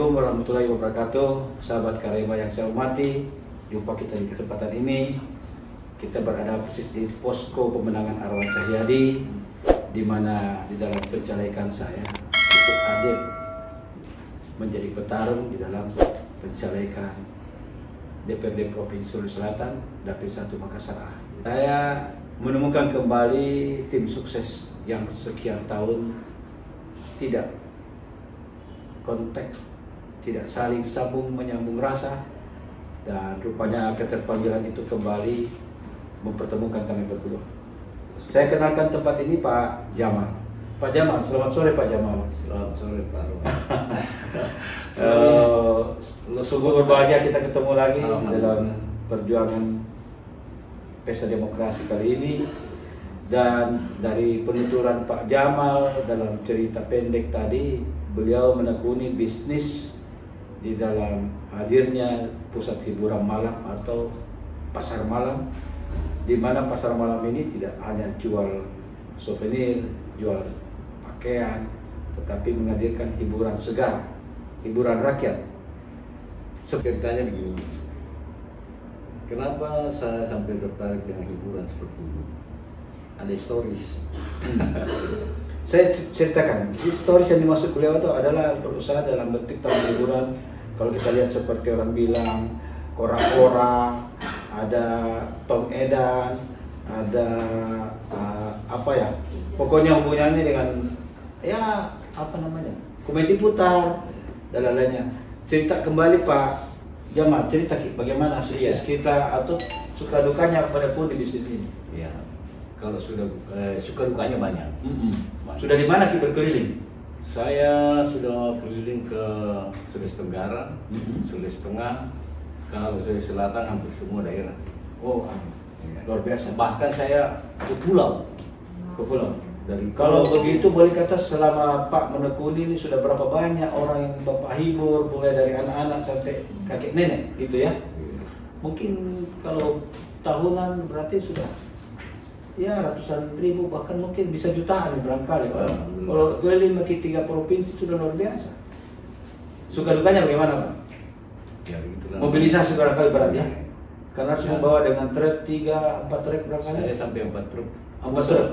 Assalamualaikum warahmatullahi wabarakatuh, sahabat Karema yang saya hormati. Jumpa kita di kesempatan ini. Kita berada persis di posko pemenangan Arwan Cahyadi, di mana di dalam pencalekan saya ikut hadir menjadi petarung di dalam pencalekan DPRD Provinsi Sulawesi Selatan, Dapil 1 Makassar. Saya menemukan kembali tim sukses yang sekian tahun tidak kontak, tidak saling sambung menyambung rasa, dan rupanya keterpanggilan itu kembali mempertemukan kami berdua. Saya kenalkan tempat ini Pak Jamal. Pak Jamal, selamat sore Pak Jamal. Selamat sore Pak Arwan. Sungguh berbahagia kita ketemu lagi dalam perjuangan pesta demokrasi kali ini. Dan dari penuturan Pak Jamal dalam cerita pendek tadi, beliau menekuni bisnis di dalam hadirnya pusat hiburan malam atau pasar malam, di mana pasar malam ini tidak hanya jual souvenir, jual pakaian, tetapi menghadirkan hiburan segar, hiburan rakyat. Ceritanya begini, kenapa saya sampai tertarik dengan hiburan seperti ini? Ada historis. Saya ceritakan, historis yang dimaksud beliau itu adalah berusaha dalam bentuk tahun hiburan. Kalau kita lihat seperti orang bilang kora-kora, ada Tom Edan, ada apa ya, pokoknya hubungannya dengan ya apa namanya, komedi putar dan lainnya. Cerita kembali Pak Jamal, cerita bagaimana sukses kita atau suka dukanya pada pun di bisnis ini. Ya, kalau sudah suka dukanya banyak. Sudah di mana kita berkeliling? Saya sudah berkeliling ke Sulawesi Tenggara, Sulawesi Tengah, kalau Sulawesi Selatan hampir semua daerah. Oh, luar biasa. Bahkan saya ke pulau. Ke pulau. Dari Kalau begitu boleh kata selama Pak menekuni ini sudah berapa banyak orang yang Bapak hibur, mulai dari anak-anak sampai kakek nenek gitu ya? Mungkin kalau tahunan berarti sudah ya ratusan ribu, bahkan mungkin bisa jutaan barangkali. Kalau keliling ke 3 provinsi sudah luar biasa. Suka dukanya bagaimana Pak? Ya, begitulah. Mobilisasi barangkali berat ya? Karena harus membawa dengan truk 3-4 truk barangkali. Saya sampai 4 truk. 4 truk.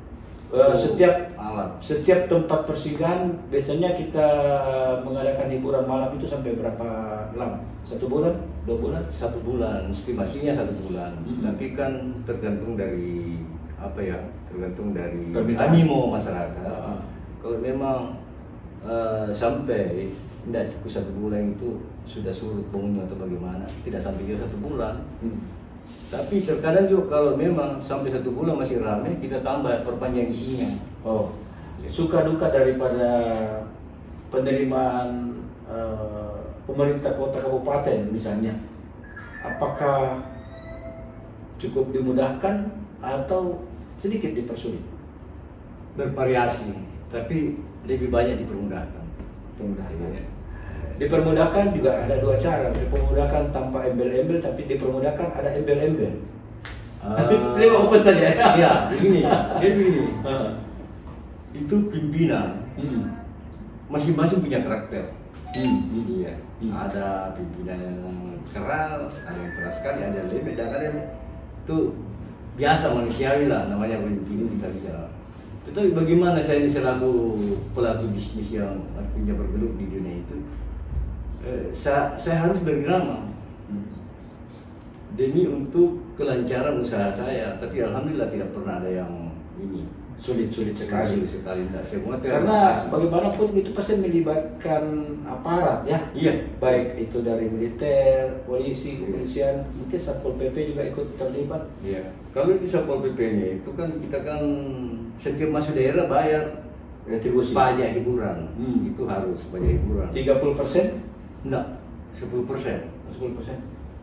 Alat. Setiap tempat persinggahan biasanya kita mengadakan hiburan malam itu sampai berapa lama? 1 bulan? 2 bulan? 1 bulan, estimasinya 1 bulan. Tapi kan tergantung dari apa ya? Tergantung dari animo masyarakat. Kalau memang sampai tidak cukup 1 bulan itu sudah surut pengunjung atau bagaimana, tidak sampai juga 1 bulan. Tapi terkadang juga kalau memang sampai 1 bulan masih ramai, kita tambah perpanjang isinya. Oh, suka duka daripada penerimaan pemerintah kota kabupaten misalnya, apakah cukup dimudahkan atau sedikit dipersulit? Bervariasi, tapi lebih banyak dipermudahkan. Dipermudahkan juga ada 2 cara. Dipermudahkan tanpa embel-embel, tapi dipermudahkan ada embel-embel. Tapi terima open saja. Ya, begini. Itu pimpinan. Masing-masing punya karakter. Iya. Ada pimpinan yang keras, ada yang keras sekali, ada yang lembek, dan ada yang itu biasa manusiawi lah, namanya pimpinan kita bicara. Tetapi bagaimana saya ini selaku pelaku bisnis yang artinya bergelut di dunia itu, saya harus berirama demi untuk kelancaran usaha saya. Tapi alhamdulillah tidak pernah ada yang ini Sulit sekali. sulit sekali, tidak semua. Karena bagaimanapun itu pasti melibatkan aparat ya. Iya, Baik itu dari militer, polisi, kepolisian, mungkin Satpol PP juga ikut terlibat. iya. Kalau di Satpol PP-nya itu kan kita kan setiap masuk daerah bayar Retribusi. pajak hiburan. Itu harus pajak hiburan. 30%? Enggak, 10%. 10%.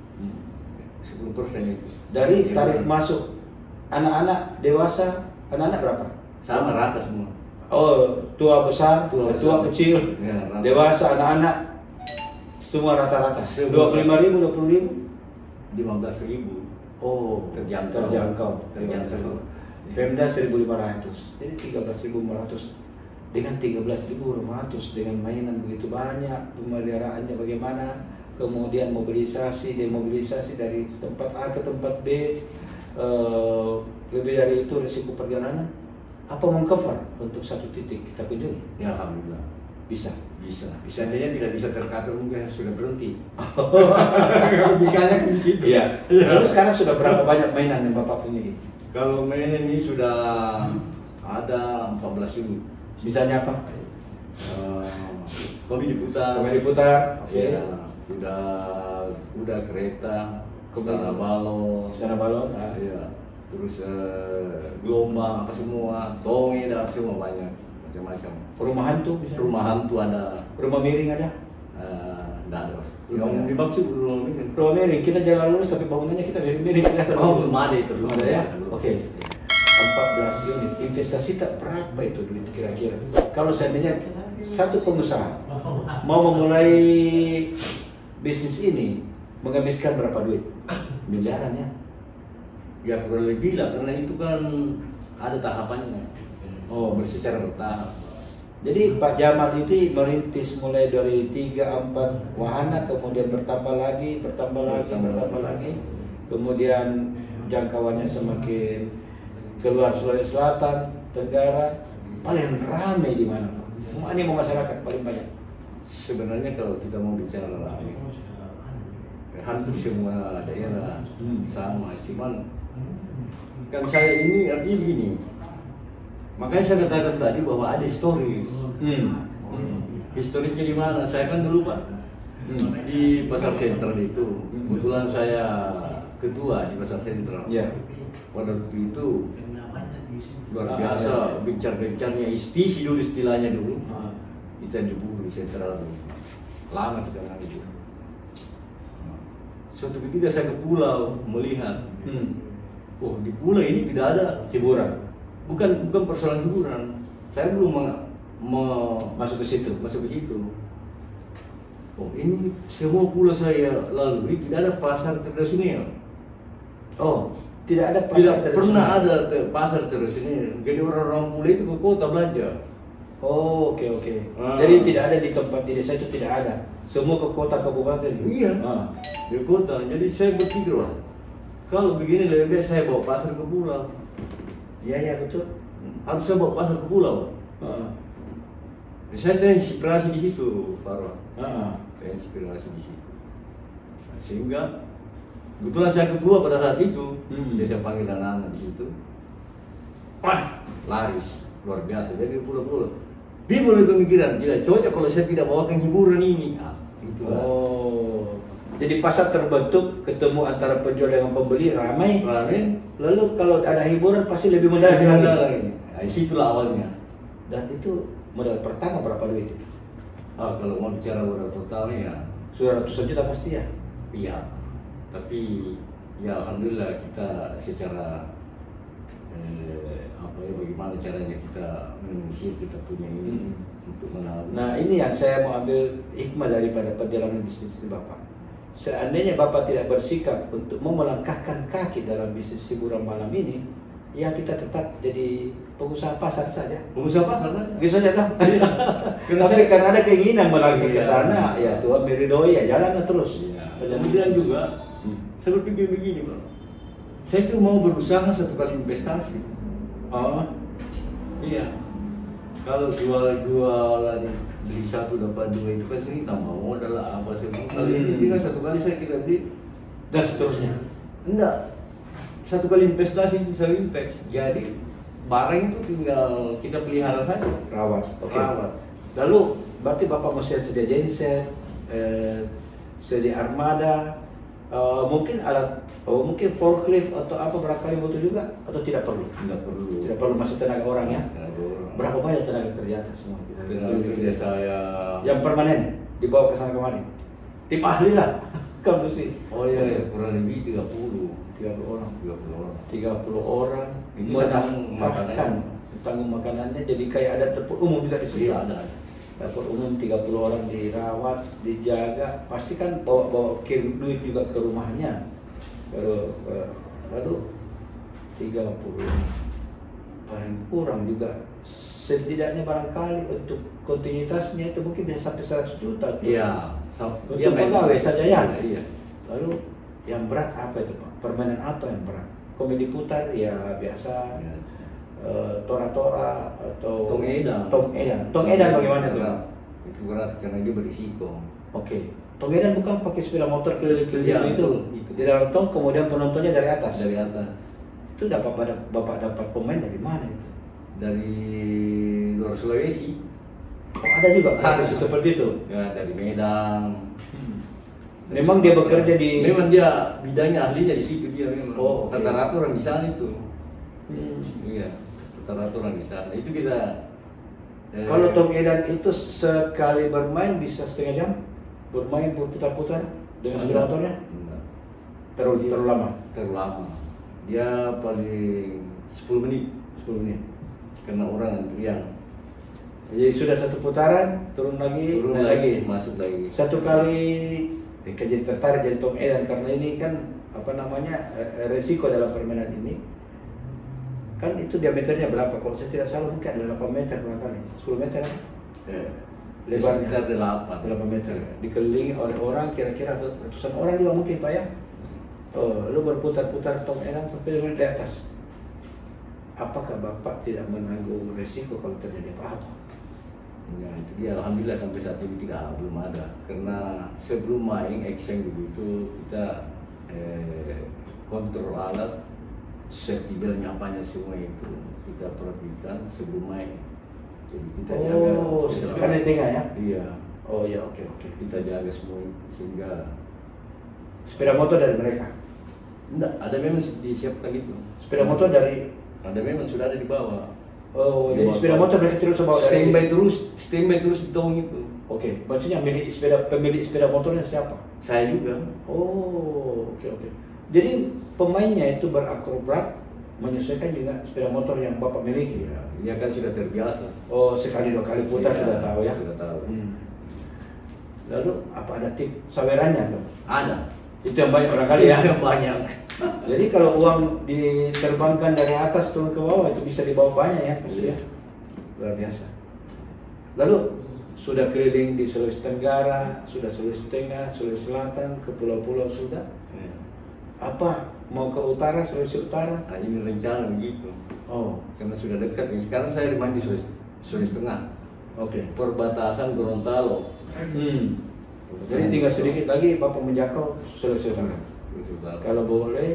10% itu. Dari tarif masuk anak-anak, dewasa, anak-anak berapa? Sama rata semua. Oh, tua besar, Tua tua besar. kecil, Ya, rata. dewasa, anak-anak, semua rata-rata. Semua. 25.000, 20.000. 15.000. Oh, Terjangkau. Terjangkau. Terjangkau. Pemda 1.500, jadi 13.500. dengan 13.500 dengan mainan begitu banyak, pemeliharaannya bagaimana, kemudian mobilisasi, demobilisasi dari tempat A ke tempat B, lebih dari itu risiko perjalanan, apa mengcover untuk satu titik kita kunjungi? Ya alhamdulillah Bisa. Seandainya tidak bisa tercover mungkin sudah berhenti. Lebih banyak di situ. Iya. Lalu sekarang sudah berapa banyak mainan yang Bapak punya? Kalau mainan ini sudah ada 14 unit. Misalnya apa? Komedi putar. Komedi putar. Oke. Ya, kuda kereta, sana balon. Sana balon. Ya. Terus gelombang apa semua, tonge dan apa semua banyak macam-macam. Rumah hantu misalnya? Rumah hantu ada. Rumah miring ada? Tidak ada. Yang dimaksud rumah miring. Rumah miring, kita jalan lurus tapi bangunannya kita miring. Oh, belum ada itu. Belum ada ya? Oke. 14 unit, investasi tak berapa itu duit kira-kira? Kalau seandainya satu pengusaha mau memulai bisnis ini, menghabiskan berapa duit? Miliaran ya? Ya kurang lebih lah, karena itu kan ada tahapannya. Oh, Secara bertahap. jadi Pak Jamal itu merintis mulai dari 3-4 wahana, kemudian bertambah lagi, kemudian jangkauannya semakin keluar Sulawesi Selatan, Tenggara, paling ramai di mana? Animo masyarakat paling banyak. Sebenarnya kalau kita mau bicara ramai, hampir semua daerah sama, cuman kan saya ini artinya begini. Makanya saya katakan tadi bahwa ada story. Historisnya di mana? Saya kan dulu Pak di Pasar Sentral itu. Kebetulan saya ketua di Pasar Sentral. Ya. Pada waktu itu luar biasa gencar-gencarnya istisi dulu istilahnya dulu. Kita diburu di Sentral. Lama kita nggak. Suatu ketika saya ke pulau melihat, oh di pulau ini tidak ada Hiburan. Bukan persoalan hiburan. Saya belum Masuk ke situ. Oh ini semua pulau saya lalui tidak ada pasar tradisional. Oh, tidak ada pasar Tidak tradisional. pernah ada pasar tradisional. Jadi orang-orang pulau itu ke kota belanja. Oh, oke. Jadi tidak ada di tempat di desa itu, tidak ada. Semua ke kota kabupaten. Iya. Di kota. Jadi saya berpikir, wah, kalau begini lebih baik saya bawa pasar ke pulau. Iya betul. Harus saya bawa pasar ke pulau. Saya terinspirasi di situ, Pak Arwan. Terinspirasi di situ. Sehingga kebetulan saya ketua pada saat itu, dia saya panggil anak-anak di situ. Wah, laris luar biasa. Jadi pulau-pulau. Dia mulai pemikiran, tidak cocok kalau saya tidak bawakan hiburan ini. Itu. Oh. Jadi pasar terbentuk, ketemu antara penjual dengan pembeli, ramai. Lalu kalau ada hiburan pasti lebih menarik lagi. Nah, situlah awalnya. Dan itu modal pertama berapa duit? Kalau mau bicara modal pertama ya Sudah ratusan juta pasti ya? Iya. Tapi ya alhamdulillah kita secara bagaimana caranya kita menyisir kita punya ini untuk menabung. Nah ini yang saya mau ambil hikmah daripada perjalanan bisnis Bapak. Seandainya Bapak tidak bersikap untuk mau melangkahkan kaki dalam bisnis hiburan malam ini, ya kita tetap jadi pengusaha pasar saja. Pengusaha pasar saja. Gitu saja toh. Tapi karena ada keinginan melangkah ke sana, ya Tuhan meridoi ya jalan terus. Kemudian juga saya berpikir begini, Bro. Saya itu mau berusaha satu kali investasi. Oh, iya. Kalau jualan beli satu dapat dua itu kan sering tambah modal lah apa semua. Kalau ini kan satu kali kita beli dan seterusnya. Enggak. Satu kali investasi itu saya impact. Jadi barang itu tinggal kita pelihara saja. Rawat. Oke. Rawat. Lalu berarti Bapak mesti sedia genset, sedia armada, mungkin alat, mungkin forklift atau apa barangkali butuh juga atau tidak perlu? Tidak perlu. Tidak perlu, masih tenaga orang ya? Tenaga orang. Berapa banyak tenaga kerja atas semua? Tenaga kerja saya yang permanen dibawa ke sana kemari? Tim ahli lah, kamu sih. Oh iya, kurang lebih 30 orang. 30 orang. Itu menafkahkan tanggung makanannya, jadi kayak ada dapur umum juga di sini. Iya, ada. Dapur umum 30 orang dirawat, dijaga, pasti kan bawa kirim duit juga ke rumahnya. Lalu 30 paling kurang juga setidaknya barangkali untuk kontinuitasnya itu mungkin bisa sampai 100 juta. Iya. Untuk pegawai saja ya. Iya. Lalu yang berat apa itu Pak? Permainan apa yang berat? Komedi putar ya biasa, Iya. tora-tora atau Tong edan. Tong edan bagaimana itu? Berat. Itu berat karena dia berisiko. Oke. Tong edan bukan pakai sepeda motor keliling-keliling Ya, itu. itu. Di dalam tong kemudian penontonnya dari atas. Dari atas. Itu Bapak dapat pemain dari mana itu? Dari luar Sulawesi. Oh, ada juga Ada. profesi seperti itu. Ya, dari Medan. Memang dia bekerja di. Memang dia bidangnya ahlinya di situ dia memang. Oh, oke. Rata-rata orang di sana itu. Hmm. Iya, rata-rata orang di sana. Itu kita. Kalau tong edan itu sekali bermain bisa setengah jam bermain berputar-putar dengan sepeda motornya? Enggak. Terlalu lama. Terlalu lama. Dia paling 10 menit. 10 menit. Karena orang antrian. Jadi sudah satu putaran, turun lagi, Turun naik lagi, masuk lagi. Satu kali jadi tertarik jadi tong edan karena ini kan apa namanya resiko dalam permainan ini. Kan itu diameternya berapa? Kalau saya tidak salah mungkin ada 8 meter barangkali. 10 meter. Lebarnya Sekitar 8. 8 meter. Dikelilingi oleh orang kira-kira ratusan orang juga mungkin Pak ya. Lu berputar-putar tong edan sampai di atas. Apakah Bapak tidak menanggung resiko kalau terjadi apa-apa? Ya, itu dia. Alhamdulillah sampai saat ini belum ada. Karena sebelum main action begitu kita kontrol alat, safety belt-nya apanya semua itu kita perhatikan sebelum main. Jadi kita jaga. Kan di tengah ya? Iya. Oh ya, oke. Kita jaga semua sehingga Sepeda motor dari mereka? enggak, ada memang disiapkan itu. Sepeda motor dari. Ada memang sudah ada di bawah. Oh, jadi sepeda motor mereka terus bawa dari. Standby terus di tong itu. Oke, maksudnya pemilik sepeda motornya siapa? Saya juga. Oh, oke. Jadi pemainnya itu berakrobat menyesuaikan juga sepeda motor yang Bapak miliki. Iya, dia kan sudah terbiasa. Oh, sekali 2 kali putar Iya, sudah tahu ya. Sudah tahu. Lalu apa ada tip sawerannya tuh? Ada. Itu yang banyak orang kali ya. Yang banyak. Jadi kalau uang diterbangkan dari atas turun ke bawah itu bisa dibawa banyak ya, maksudnya. Luar biasa. Lalu sudah keliling di Sulawesi Tenggara, sudah Sulawesi Tengah, Sulawesi Selatan, ke pulau-pulau sudah. Iya. Apa mau ke utara, Sulawesi Utara? Nah, ini rencana begitu. Oh, Karena sudah dekat. Sekarang saya di Sulawesi Tengah. oke. Perbatasan Gorontalo. Jadi tinggal sedikit lagi Bapak menjangkau Sulawesi Utara. Kalau boleh,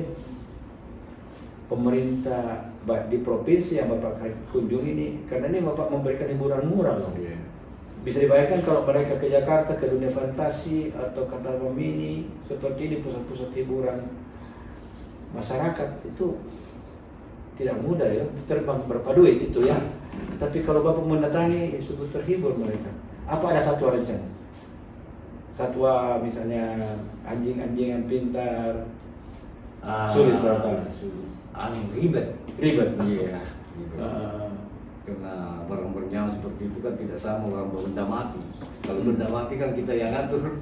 pemerintah di provinsi yang Bapak kunjungi ini, karena ini Bapak memberikan hiburan murah loh. Iya. Bisa dibayangkan kalau mereka ke Jakarta, ke dunia fantasi atau ke Taman Mini, seperti ini pusat-pusat hiburan masyarakat itu tidak mudah ya, terbang berapa duit itu ya. Tapi kalau Bapak mendatangi, sungguh terhibur mereka. Apa ada satwa rencana? Satwa misalnya anjing-anjing yang pintar, sulit berapa? Ribet. Ribet. Iya. Ribet. Karena barang bernyawa seperti itu kan tidak sama barang benda mati. Kalau benda mati kan kita yang ngatur.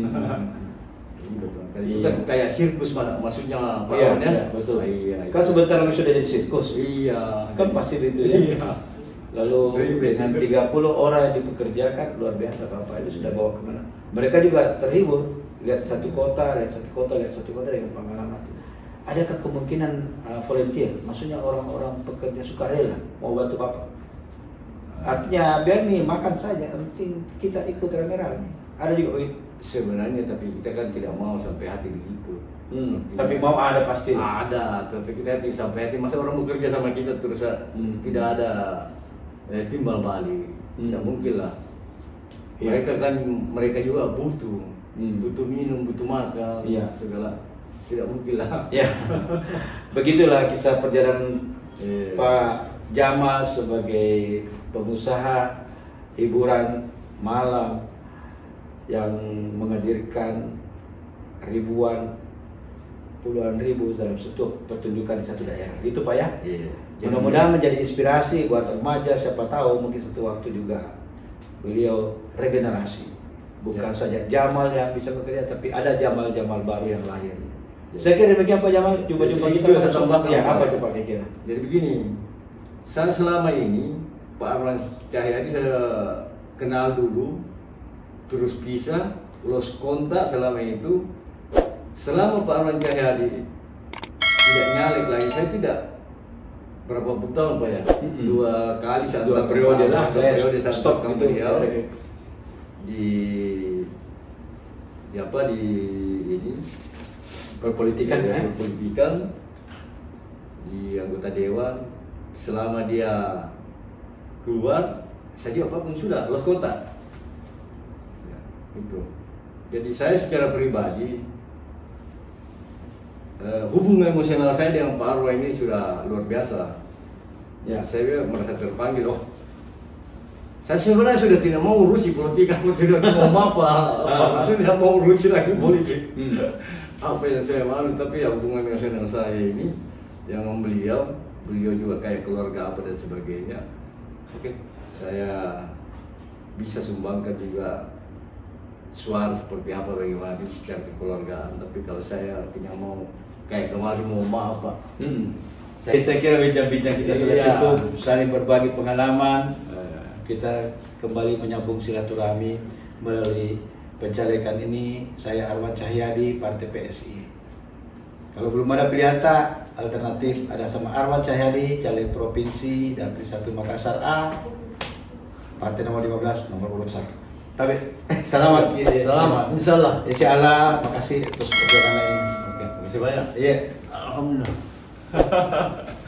Itu kan kayak sirkus maksudnya Pak Iya, Wan, ya? iya, betul. Iya. Kan sebentar lagi sudah jadi sirkus. Iya. Kan pasti itu ya. Iya. Lalu dengan 30 orang yang dipekerjakan luar biasa Bapak itu sudah bawa kemana. Mereka juga terhibur lihat satu kota dengan pengalaman. Adakah kemungkinan volunteer? Maksudnya orang-orang pekerja sukarela mau bantu Bapak? Artinya biar nih makan saja, penting kita ikut rame-rame. Ada juga begitu. Sebenarnya tapi kita kan tidak mau sampai hati begitu. Tapi mau ada pasti. Ada, tapi kita sampai hati. Masa orang bekerja sama kita terus tidak ada timbal balik, tidak mungkin lah. Iya. Mereka juga butuh minum, butuh makan, Iya. segala, tidak mungkin lah. Ya, begitulah kisah perjalanan Pak Jamal sebagai pengusaha hiburan malam yang menghadirkan puluhan ribu dalam satu pertunjukan di satu daerah. Itu Pak ya. Iya. Mudah-mudahan menjadi inspirasi buat remaja, siapa tahu mungkin satu waktu juga beliau regenerasi. Bukan saja Jamal yang bisa bekerja, tapi ada Jamal-Jamal baru yang lahir. Saya kira demikian Pak Jamal, jumpa kita Saya tambahkan. ya, apa coba kira? Jadi begini, saya selama ini Pak Arwan Cahyadi saya kenal dulu, terus pisah, lost kontak selama itu. Selama Pak Arwan Cahyadi tidak nyalek lagi, saya tidak berapa tahun Pak ya, dua kali satu periode lah, saya periode stop satu gitu beliau di apa di ini perpolitikan ya. Perpolitikan di anggota dewan. Selama dia keluar, saya apapun sudah lost kontak. Ya, itu. Jadi saya secara pribadi hubungan emosional saya dengan Pak Arwan ini sudah luar biasa. Ya, saya merasa terpanggil. Oh, saya sebenarnya sudah tidak mau urusi politik, aku tidak mau apa, saya tidak mau urusi lagi politik. Apa yang saya mau, tapi ya hubungan emosional saya ini dengan beliau juga kayak keluarga apa dan sebagainya. Oke, saya bisa sumbangkan juga suara seperti apa bagaimana secara kekeluargaan. Tapi kalau saya tidak mau kayak kemarin mau maaf Pak. Saya kira bincang-bincang kita sudah cukup, saling berbagi pengalaman. Kita kembali menyambung silaturahmi melalui pencalekan ini. Saya Arwan Cahyadi, Partai PSI. Kalau belum ada pilihan tak alternatif, ada sama Arwan Cahyadi, caleg provinsi Dapil 1 Makassar A, partai nomor 15, nomor urut 1. Tapi selamat, selamat, insyaallah, makasih atas perjalanan ini. Oke, terima kasih banyak. Iya, alhamdulillah.